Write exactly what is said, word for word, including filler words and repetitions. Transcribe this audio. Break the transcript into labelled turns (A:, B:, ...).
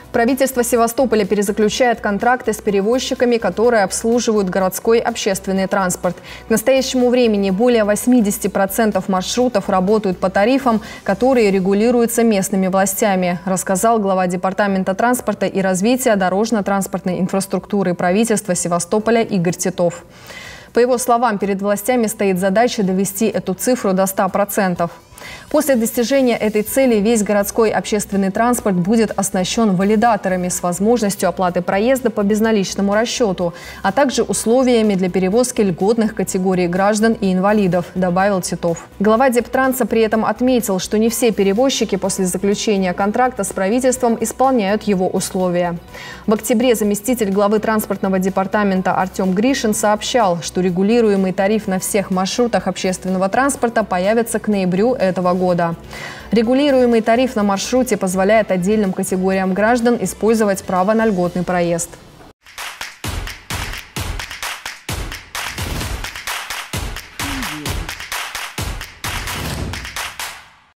A: Правительство Севастополя перезаключает контракты с перевозчиками, которые обслуживают городской общественный транспорт. К настоящему времени более восьмидесяти процентов маршрутов работают по тарифам, которые регулируются местными властями, рассказал глава Департамента транспорта и развития дорожно-транспортной инфраструктуры правительства Севастополя Игорь Титов. По его словам, перед властями стоит задача довести эту цифру до ста процентов. После достижения этой цели весь городской общественный транспорт будет оснащен валидаторами с возможностью оплаты проезда по безналичному расчету, а также условиями для перевозки льготных категорий граждан и инвалидов, добавил Титов. Глава Дептранса при этом отметил, что не все перевозчики после заключения контракта с правительством исполняют его условия. В октябре заместитель главы транспортного департамента Артем Гришин сообщал, что регулируемый тариф на всех маршрутах общественного транспорта появится к ноябрю этого года. Регулируемый тариф на маршруте позволяет отдельным категориям граждан использовать право на льготный проезд.